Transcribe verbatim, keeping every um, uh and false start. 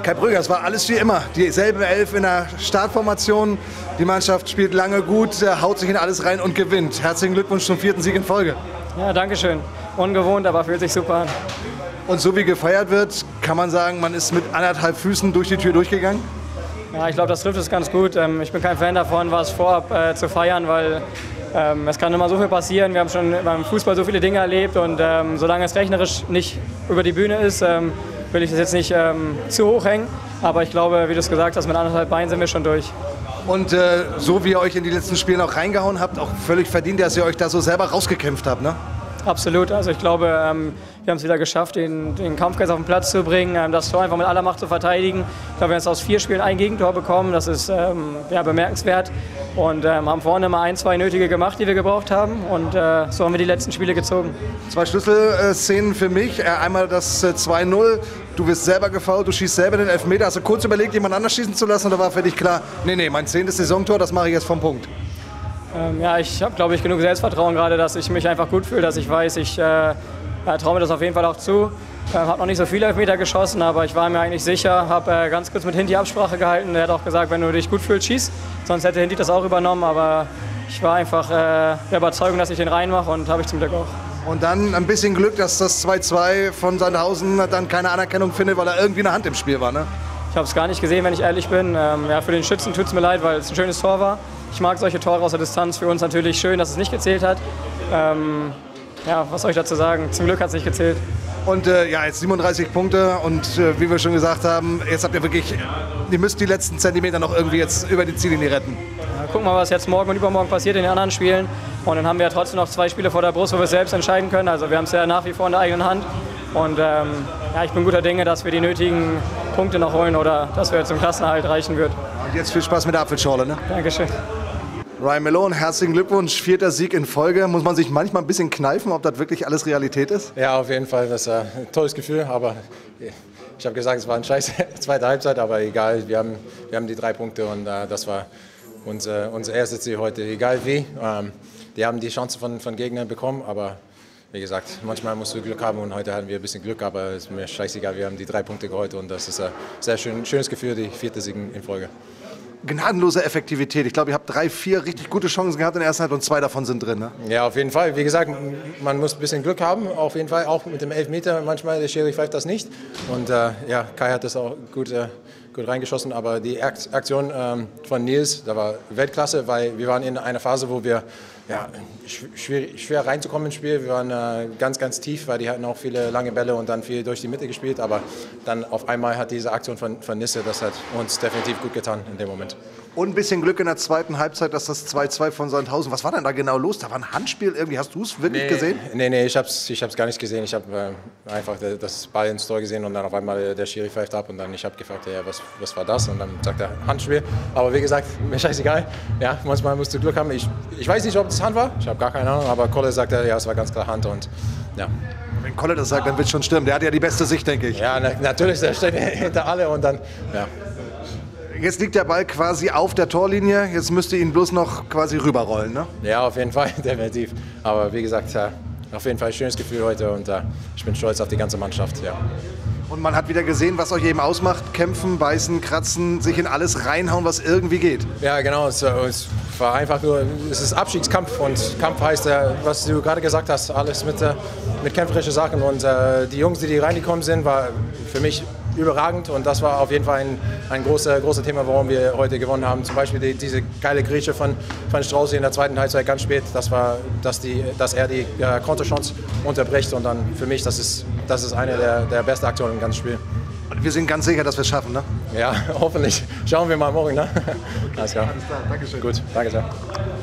Kai Brügger, es war alles wie immer. Dieselbe Elf in der Startformation. Die Mannschaft spielt lange gut, haut sich in alles rein und gewinnt. Herzlichen Glückwunsch zum vierten Sieg in Folge. Ja, danke schön. Ungewohnt, aber fühlt sich super an. Und so wie gefeiert wird, kann man sagen, man ist mit anderthalb Füßen durch die Tür durchgegangen? Ja, ich glaube, das trifft es ganz gut. Ich bin kein Fan davon, was vorab äh, zu feiern, weil ähm, es kann immer so viel passieren. Wir haben schon beim Fußball so viele Dinge erlebt und ähm, solange es rechnerisch nicht über die Bühne ist, ähm, will ich das jetzt nicht ähm, zu hoch hängen. Aber ich glaube, wie du es gesagt hast, mit anderthalb Beinen sind wir schon durch. Und äh, so wie ihr euch in die letzten Spiele auch reingehauen habt, auch völlig verdient, dass ihr euch da so selber rausgekämpft habt, ne? Absolut. Also ich glaube, ähm, wir haben es wieder geschafft, den, den Kampfgeist auf den Platz zu bringen, ähm, das Tor einfach mit aller Macht zu verteidigen. Ich glaube, wir haben jetzt aus vier Spielen ein Gegentor bekommen. Das ist ähm, ja, bemerkenswert. Und ähm, haben vorne mal ein, zwei nötige gemacht, die wir gebraucht haben. Und äh, so haben wir die letzten Spiele gezogen. Zwei Schlüsselszenen für mich. Einmal das zwei null. Du wirst selber gefoult, du schießt selber den Elfmeter. Hast du kurz überlegt, jemand anders schießen zu lassen? Oder war für dich klar, nee, nee, mein zehntes Saisontor, das mache ich jetzt vom Punkt? Ähm, ja, ich habe, glaube ich, genug Selbstvertrauen gerade, dass ich mich einfach gut fühle, dass ich weiß, ich äh, ja, traue mir das auf jeden Fall auch zu. Ich äh, habe noch nicht so viele Elfmeter geschossen, aber ich war mir eigentlich sicher, habe äh, ganz kurz mit Hinti Absprache gehalten. Er hat auch gesagt, wenn du dich gut fühlst, schieß. Sonst hätte Hinti das auch übernommen, aber ich war einfach äh, der Überzeugung, dass ich den reinmache und habe ich zum Glück auch. Und dann ein bisschen Glück, dass das zwei zwei von Sandhausen dann keine Anerkennung findet, weil er irgendwie eine Hand im Spiel war, ne? Ich habe es gar nicht gesehen, wenn ich ehrlich bin. Ähm, ja, für den Schützen tut es mir leid, weil es ein schönes Tor war. Ich mag solche Tore aus der Distanz. Für uns natürlich schön, dass es nicht gezählt hat. Ähm, ja, was soll ich dazu sagen? Zum Glück hat es nicht gezählt. Und äh, ja, jetzt siebenunddreißig Punkte und äh, wie wir schon gesagt haben, jetzt habt ihr wirklich, ihr müsst die letzten Zentimeter noch irgendwie jetzt über die Ziellinie retten. Ja, gucken wir mal, was jetzt morgen und übermorgen passiert in den anderen Spielen. Und dann haben wir ja trotzdem noch zwei Spiele vor der Brust, wo wir es selbst entscheiden können. Also wir haben es ja nach wie vor in der eigenen Hand. Und ähm, ja, ich bin guter Dinge, dass wir die nötigen Punkte noch holen oder dass wir zum Klassenerhalt reichen wird. Und jetzt viel Spaß mit der Apfelschorle, ne? Dankeschön. Ryan Malone, herzlichen Glückwunsch, vierter Sieg in Folge. Muss man sich manchmal ein bisschen kneifen, ob das wirklich alles Realität ist? Ja, auf jeden Fall. Das ist ein tolles Gefühl. Aber ich habe gesagt, es war eine scheiß zweite Halbzeit, aber egal. Wir haben, wir haben die drei Punkte und uh, das war unser, unser erstes Ziel heute. Egal wie. Um, die haben die Chance von, von Gegnern bekommen, aber wie gesagt, manchmal musst du Glück haben und heute hatten wir ein bisschen Glück, aber es ist mir scheißegal. Wir haben die drei Punkte geholt und das ist ein sehr schön, schönes Gefühl, die vierte Sieg in Folge. Gnadenlose Effektivität. Ich glaube, ihr habt drei, vier richtig gute Chancen gehabt in der ersten Halbzeit und zwei davon sind drin, ne? Ja, auf jeden Fall. Wie gesagt, man muss ein bisschen Glück haben, auf jeden Fall, auch mit dem Elfmeter. Manchmal, der Schiri pfeift das nicht. Und äh, ja, Kai hat das auch gut, äh, gut reingeschossen. Aber die Aktion ähm, von Nils, da war Weltklasse, weil wir waren in einer Phase, wo wir ja, schwer, schwer reinzukommen ins Spiel. Wir waren äh, ganz, ganz tief, weil die hatten auch viele lange Bälle und dann viel durch die Mitte gespielt. Aber dann auf einmal hat diese Aktion von, von Nisse, das hat uns definitiv gut getan in dem Moment. Und ein bisschen Glück in der zweiten Halbzeit, dass das zwei zwei von Sandhausen. Was war denn da genau los? Da war ein Handspiel irgendwie. Hast du es wirklich nee, gesehen? Nee, nee, ich habe es ich hab's gar nicht gesehen. Ich habe äh, einfach das Ball ins Tor gesehen und dann auf einmal der Schiri pfeift ab und dann ich habe gefragt, ja, was, was war das? Und dann sagt er Handspiel. Aber wie gesagt, mir scheißegal. Ja, manchmal musst du Glück haben. Ich, ich weiß nicht, ob es Hand war. Ich habe gar keine Ahnung. Aber Kolle sagt, ja, es war ganz klar Hand und ja. Wenn Kolle das sagt, dann wird es schon stimmen. Der hat ja die beste Sicht, denke ich. Ja, na, natürlich, der steht hinter alle und dann, ja. Jetzt liegt der Ball quasi auf der Torlinie. Jetzt müsst ihr ihn bloß noch quasi rüberrollen, ne? Ja, auf jeden Fall, definitiv. Aber wie gesagt, ja, auf jeden Fall ein schönes Gefühl heute und uh, ich bin stolz auf die ganze Mannschaft. Ja. Und man hat wieder gesehen, was euch eben ausmacht. Kämpfen, beißen, kratzen, sich in alles reinhauen, was irgendwie geht. Ja, genau. Es, es war einfach nur, es ist Abstiegskampf und Kampf heißt, uh, was du gerade gesagt hast, alles mit, uh, mit kämpferischen Sachen. Und uh, die Jungs, die, die reingekommen sind, war für mich überragend und das war auf jeden Fall ein, ein großes große Thema, warum wir heute gewonnen haben. Zum Beispiel die, diese geile Grieche von, von Strauß in der zweiten Halbzeit ganz spät, das war, dass, die, dass er die äh, Konterchance unterbricht und dann für mich, das ist, das ist eine der, der besten Aktionen im ganzen Spiel. Und wir sind ganz sicher, dass wir es schaffen, ne? Ja, hoffentlich. Schauen wir mal morgen, ne? Okay. Alles klar. Alles klar, Dankeschön. Gut, danke sehr.